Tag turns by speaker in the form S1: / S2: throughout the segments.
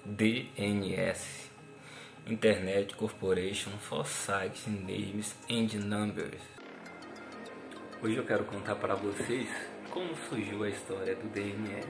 S1: DNS, Internet Corporation for Site Names and Numbers. Hoje eu quero contar para vocês como surgiu a história do DNS.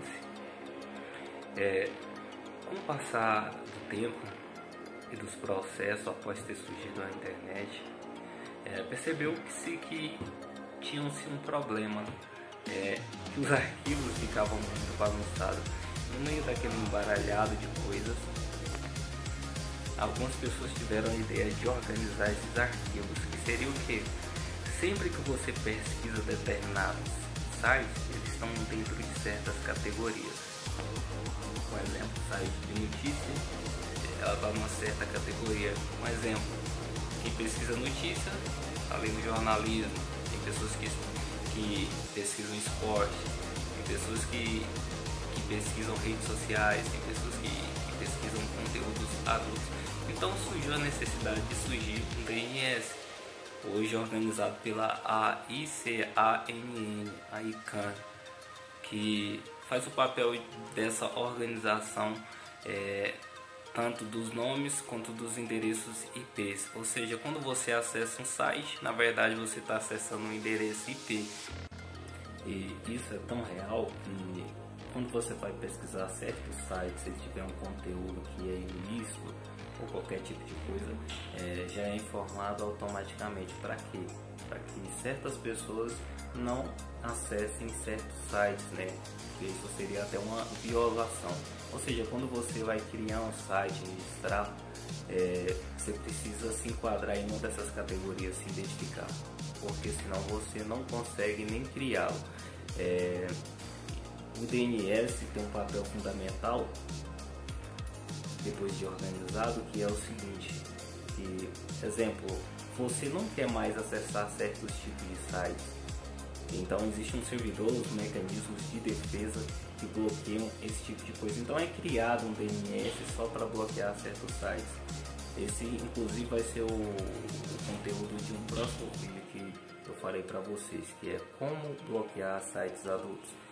S1: Com o passar do tempo e dos processos após ter surgido a internet, percebeu-se que tinha-se um problema, que os arquivos ficavam muito bagunçados. No meio daquele embaralhado de coisas, algumas pessoas tiveram a ideia de organizar esses arquivos, que seria o que? Sempre que você pesquisa determinados sites, eles estão dentro de certas categorias. Por exemplo, site de notícias, ela está numa certa categoria. Um exemplo, quem pesquisa notícia, além do jornalismo, tem pessoas que pesquisam esporte, tem pessoas que pesquisam redes sociais, tem pessoas que pesquisam conteúdos adultos. Então surgiu a necessidade de surgir um DNS, hoje organizado pela ICANN, a ICANN, que faz o papel dessa organização, tanto dos nomes quanto dos endereços IPs. Ou seja, quando você acessa um site, na verdade você está acessando um endereço IP. E isso é tão real que quando você vai pesquisar certos sites, se ele tiver um conteúdo que é ilícito ou qualquer tipo de coisa, já é informado automaticamente. Para quê? Para que certas pessoas não acessem certos sites, né? Porque isso seria até uma violação. Ou seja, quando você vai criar um site, registrar, você precisa se enquadrar em uma dessas categorias, se identificar, porque senão você não consegue nem criá-lo. O DNS tem um papel fundamental depois de organizado, que é o seguinte, que, exemplo, você não quer mais acessar certos tipos de sites, então existe um servidor, os mecanismos de defesa que bloqueiam esse tipo de coisa. Então é criado um DNS só para bloquear certos sites. Esse inclusive vai ser o conteúdo de um próximo vídeo que eu farei para vocês, que é como bloquear sites adultos.